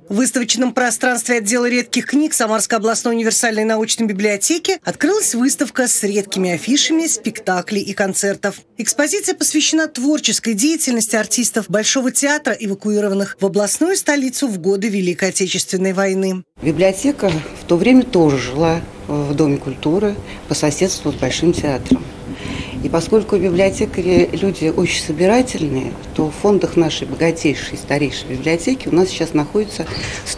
В выставочном пространстве отдела редких книг Самарской областной универсальной научной библиотеки открылась выставка с редкими афишами спектаклей и концертов. Экспозиция посвящена творческой деятельности артистов Большого театра, эвакуированных в областную столицу в годы Великой Отечественной войны. Библиотека в то время тоже жила в Доме культуры по соседству с Большим театром. И поскольку библиотекари люди очень собирательные, то в фондах нашей богатейшей, старейшей библиотеки у нас сейчас находится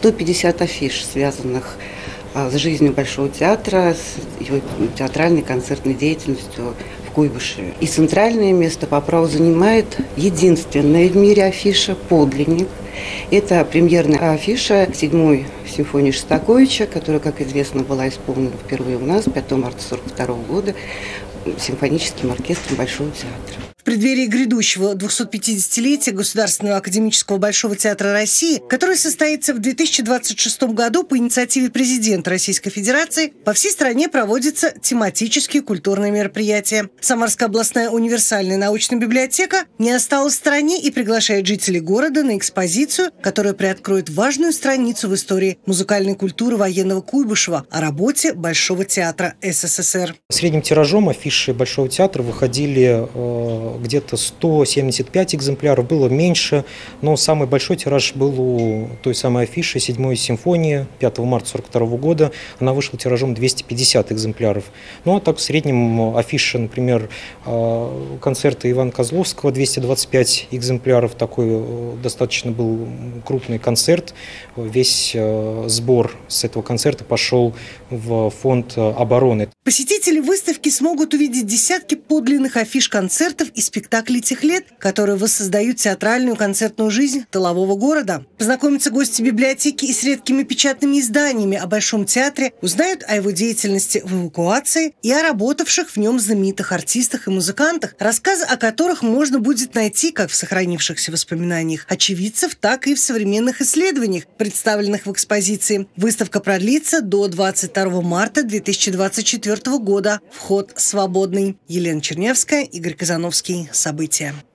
150 афиш, связанных с жизнью Большого театра, с его театральной концертной деятельностью в Куйбышеве. И центральное место по праву занимает единственная в мире афиша «Подлинник». Это премьерная афиша 7-й симфонии Шостаковича, которая, как известно, была исполнена впервые у нас 5 марта 1942 года симфоническим оркестром Большого театра. В преддверии грядущего 250-летия Государственного академического Большого театра России, который состоится в 2026 году по инициативе президента Российской Федерации, по всей стране проводятся тематические культурные мероприятия. Самарская областная универсальная научная библиотека не осталась в стороне и приглашает жителей города на экспозицию, которая приоткроет важную страницу в истории музыкальной культуры военного Куйбышева о работе Большого театра СССР. Средним тиражом афиши Большого театра выходили где-то 175 экземпляров, было меньше, но самый большой тираж был у той самой афиши 7-й симфонии 5 марта 1942 года. Она вышла тиражом 250 экземпляров. Ну а так в среднем афиша, например, концерта Ивана Козловского 225 экземпляров. Такой достаточно был крупный концерт. Весь сбор с этого концерта пошел в фонд обороны. Посетители выставки смогут увидеть десятки подлинных афиш концертов и спектаклей тех лет, которые воссоздают театральную концертную жизнь тылового города. Познакомятся гости библиотеки и с редкими печатными изданиями о Большом театре, узнают о его деятельности в эвакуации и о работавших в нем знаменитых артистах и музыкантах, рассказы о которых можно будет найти как в сохранившихся воспоминаниях очевидцев, так и в современных исследованиях, представленных в экспозиции. Выставка продлится до 22 марта 2024 года. Вход свободный. Елена Чернявская, Игорь Казановский. События.